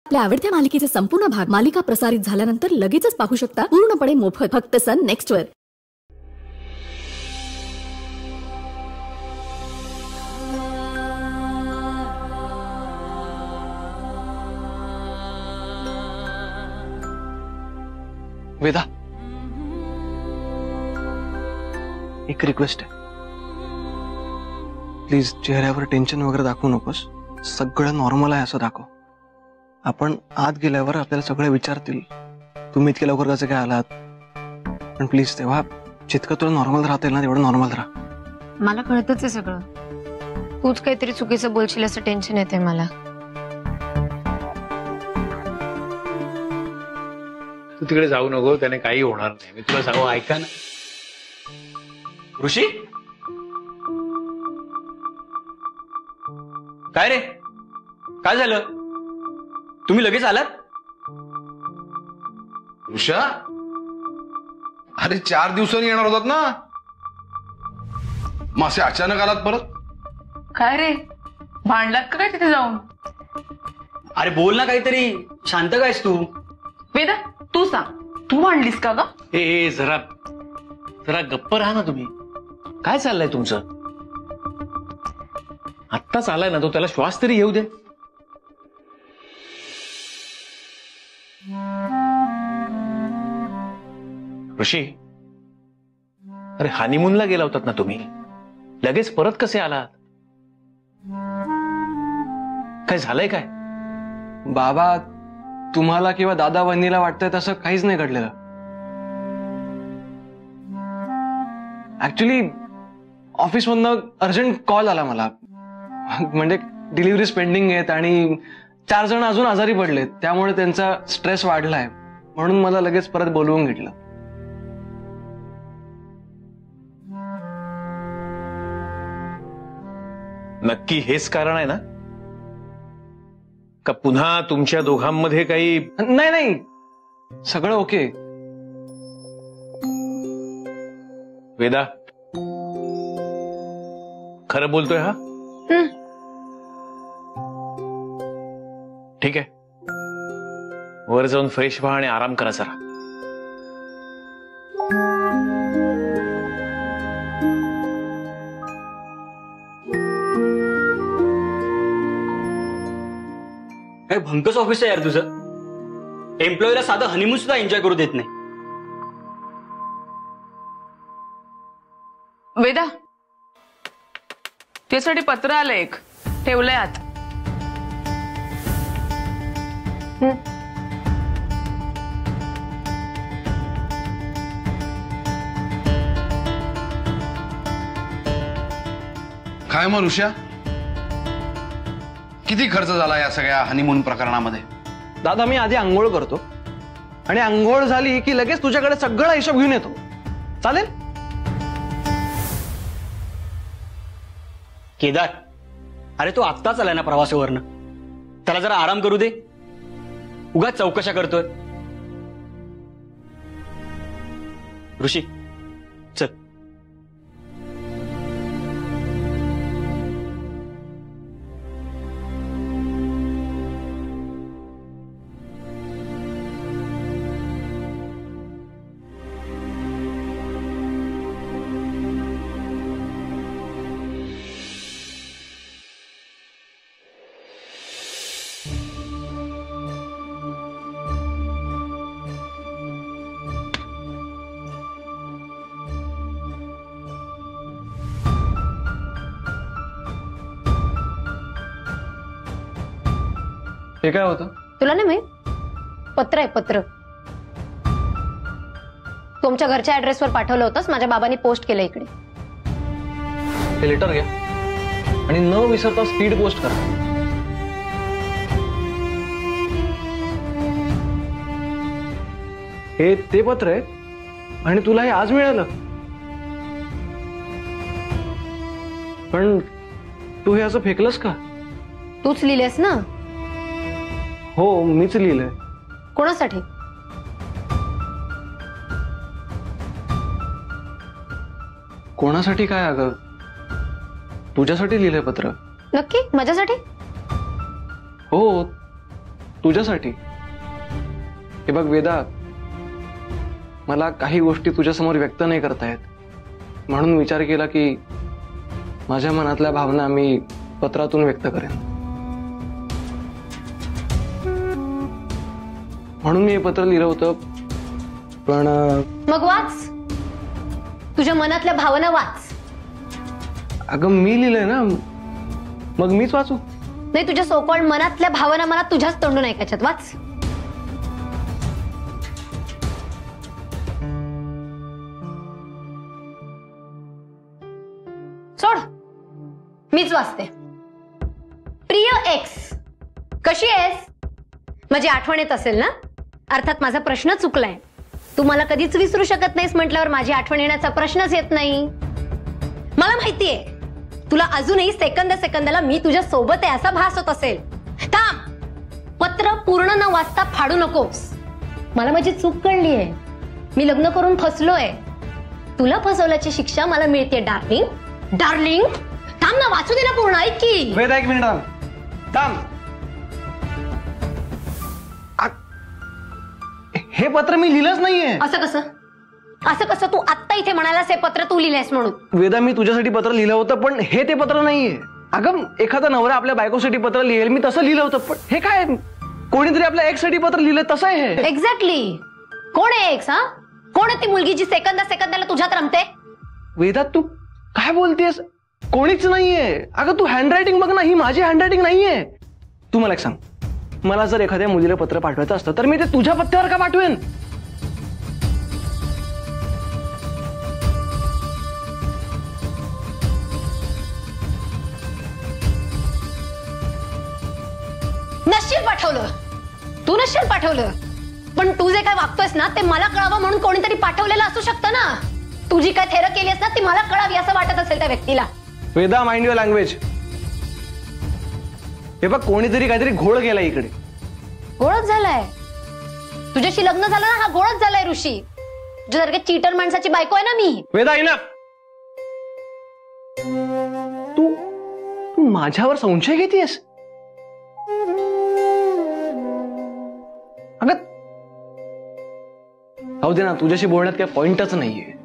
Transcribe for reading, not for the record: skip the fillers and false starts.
आपल्या आवडत्या मालिकेचे संपूर्ण भाग मालिका प्रसारित झाल्यानंतर लगेचच पाहू शकता पूर्णपणे मोफत फक्त सन नेक्स्ट वर। वेदा, एक रिक्वेस्ट आहे, प्लीज चेहऱ्यावर टेन्शन वगैरे दाखवू नकोस, सगळं नॉर्मल आहे असं दाखव। आपण आत गेल्यावर आपल्याला सगळे विचारतील तुम्ही इतके लवकर कसे काय आलात, पण प्लीज तेव्हा जितकं तुला नॉर्मल राहता येईल ना तेवढं नॉर्मल राहा। मला कळतच आहे सगळं, तूच काहीतरी चुकीचं बोलशील असं टेन्शन येते मला। तू तिकडे जाऊ नको, त्याने काही होणार नाही, मी तुला सांगू। ऐका ना ऋषी, काय रे, काय झालं? तुम्ही लगेच आलात? ऋषा, अरे 4 दिवसांनी येणार होतात ना, मग असे अचानक आलात परत? काय रे, भांडलात का काय तिथे जाऊन? अरे बोल ना काहीतरी, शांत कायस तू? वेदा, तू सांग, तू भांडलीस का ग? ए जरा जरा गप्प राहा ना तुम्ही। काय चाललंय तुमचं? आत्ताच आलाय ना तो, त्याला श्वास तरी येऊ दे। ऋषी, अरे हनीमूनला गेला होतात ना तुम्ही, लगेच परत कसे आलात? काय झालंय काय? बाबा, तुम्हाला किंवा दादा वहिनीला वाटतंय तसं काहीच नाही घडलेलं। ऍक्च्युली ऑफिसमधनं अर्जंट कॉल आला मला, म्हणजे डिलिव्हरीज पेंडिंग आहेत आणि 4 जण अजून आजारी पडलेत, त्यामुळे त्यांचा स्ट्रेस वाढलाय, म्हणून मला लगेच परत बोलवून घेतलं। नक्की हेच कारण आहे ना, का पुन्हा तुमच्या दोघांमध्ये काही? नाही नाही, सगळं ओके। वेदा, खरं बोलतोय हा? ठीक आहे, वर जाऊन फ्रेश व्हा आणि आराम करा जरा। काय भंकस ऑफिस आहे यार तुझं, एम्प्लॉईला साधं हनीमून सुद्धा एन्जॉय करू देत नाही। वेदा, त्यासाठी पत्र आलं एक, ठेवलंय आत। काय मग ऋषा, किती खर्च झाला या सगळ्या हनीमून प्रकरणामध्ये? दादा, मी आधी आंघोळ करतो आणि आंघोळ झाली की लगेच तुझ्याकडे सगळा हिशोब घेऊन येतो, चालेल? केदार, अरे तो आत्ताच आलाय ना प्रवासावरनं, त्याला जरा आराम करू दे, उगाच चौकशा करतोय। ऋषी चल। हे काय होतं? तुला नाही माहित? पत्र आहे, पत्र। तुमच्या घरच्या ऍड्रेसवर पाठवलं होतंस, माझ्या बाबांनी पोस्ट केलं इकडे। हे लेटर घ्या आणि न विसरता स्पीड पोस्ट करा। हे ते पत्र आहे आणि तुला हे आज मिळालं, पण तू हे असं फेकलंस का? तूच लिहिलेस ना? हो, मीच लिहिलंय। कोणासाठी? कोणासाठी काय अगं, तुझ्यासाठी लिहिलंय पत्र। नक्की? माझ्यासाठी? हो, तुझ्यासाठी. हे बघ वेदा, मला काही गोष्टी तुझ्यासमोर व्यक्त नाही करता येत म्हणून विचार केला की माझ्या मनातल्या भावना मी पत्रातून व्यक्त करेन. म्हणून मी हे पत्र लिहिलं होतं. पण मग वाच, तुझ्या मनातल्या भावना वाच. अगं मी लिहिलंय ना, मग मीच वाचू? नाही, तुझ्या सोकॉल्ड मनातल्या भावना मला तुझ्याच तोंडून ऐकायच्यात. वाच. सोड, मीच वाचते. प्रिय एक्स, कशी आहेस? माझी आठवण येत असेल ना? अर्थात माझा प्रश्न चुकलाय. तू मला कधीच विसरू शकत नाहीस म्हटल्यावर माझी आठवण येण्याचा प्रश्नच येत नाही. मला माहितीये तुला अजूनही सेकंद सेकंदाला मी तुझ्या सोबत आहे असा भास होत असेल. थांब, पत्र पूर्ण न वाचता फाडू नकोस. मला माझी चूक कळलीये. मी लग्न करून फसलोय. तुला फसवल्याची शिक्षा मला मिळते डार्लिंग. डार्लिंग, थांब ना, वाचू दे ना पूर्ण. ऐक की. वेदा, एक मिनिट थांब. हे पत्र मी लिहिलंच नाहीये. असं कसं? असं कसं? तू आत्ता इथे म्हणालास हे पत्र तू लिहिलंयस म्हणून. वेदा, मी तुझ्यासाठी पत्र लिहिलं होतं पण हे ते पत्र नाहीये. अगं एखादा नवरा आपल्या बायकोसाठी पत्र लिहेल, मी तसं लिहिलं होतं. पण हे काय, कोणीतरी आपल्या एक्स साठी पत्र लिहिलंय तसं आहे हे. एक्झॅक्टली. कोण आहे एक्स? हा, कोण आहे ती मुलगी जी सेकंदा सेकंदाला तुझ्यात रमते? वेदा, तू काय बोलतेस? कोणीच नाहीये. अगं तू हँडरायटिंग बघ ना, ही माझी हँडरायटिंग नाहीये. तू मला एक सांग, मला जर एखाद्या मुलीला पत्र पाठवायचं असतं तर मी ते तुझ्या पत्त्यावर का पाठवेन? नशील पाठवलं, तू नशील पाठवलं. पण तू जे काय वागतोयस ना ते मला कळावं म्हणून कोणीतरी पाठवलेलं असू शकतं ना. तू जी काय थेरं केलीस ना ती मला कळावी असं वाटत असेल त्या व्यक्तीला. Veda, mind your language. हे बघ, कोणीतरी काहीतरी घोळ केला इकडे. घोळच झालाय. तुझ्याशी लग्न झालं ना, हा घोळच झालाय ऋषी. तुझ्यासारख्या चीटर माणसाची बायको आहे ना मी. वेदा, इनफ. तू तू माझ्यावर संशय घेतीयस? अगं जाऊ दे ना, तुझ्याशी बोलण्यात काही पॉइंटच नाहीये.